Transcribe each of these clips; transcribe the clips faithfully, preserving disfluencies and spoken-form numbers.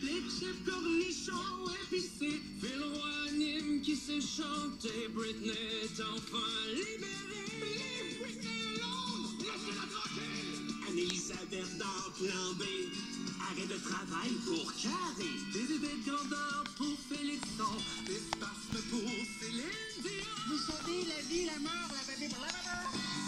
Les chips cornichons épicés, Phil Roy anime qui sait chanter, Britney est enfin libérée. Mais Britney est longue, laissez-la tranquille. Anne-Elisabeth dans plan B, arrêt de travail pour Carré. Des bébés de grandeur pour Félixon, des spasmes pour Céline Dion. Vous savez, la vie, la mort, la bébé, blablabla.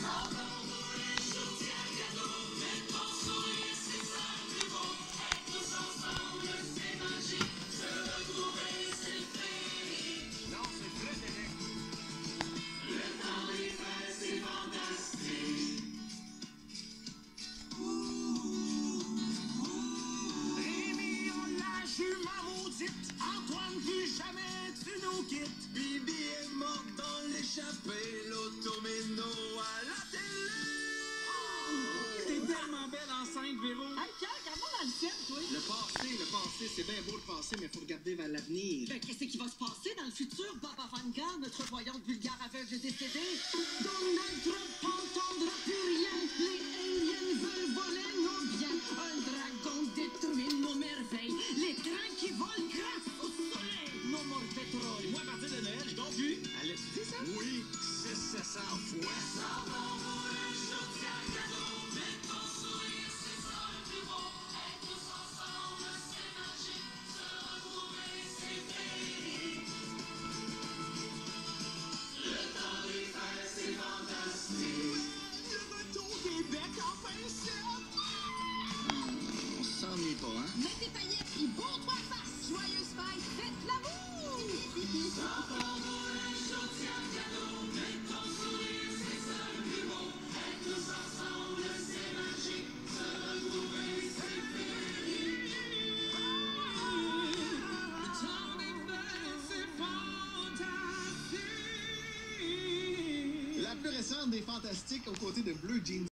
Antoine, plus jamais tu nous quittes. Bibi est morte dans l'échappée, l'automéno à la télé. Oh, t'es tellement belle enceinte, Véro. Hey, Pierre, regarde-moi dans le ciel, toi. Le passé, le passé, c'est bien beau le passé, mais il faut regarder vers l'avenir. Ben, qu'est-ce qui va se passer dans le futur, Baba Vanga, notre voyante vulgaire aveugle décédée? Dans notre n'entendra plus rien. Les aliens veulent voler nos biens. Un dragon détruit nos merveilles. Les trains qui volent grâce au soleil. No more pétrole. Moi, à partir de Noël, je dors plus. Elle dit ça? Oui, c'est sept cents fois. Ça va, mon chaudière cadeau. Mais ton sourire, c'est ça le plus beau. Être tous ensemble, c'est magique. Se retrouver, c'est féerique. Le temps des fêtes, c'est fantastique. Le retour des becs en pincettes. On s'ennuie pas, hein? Mets tes paillettes, puis bon toi face. Joyeuse fête, faites l'amour. Ça va, mon chaudière cadeau. Mais ton sourire, c'est ça le plus beau. Être tous ensemble, c'est magique. Se retrouver, c'est féerique. Le temps des fêtes, c'est fantastique. La plus récente des Fantastiques aux côtés de Bleu Jeans.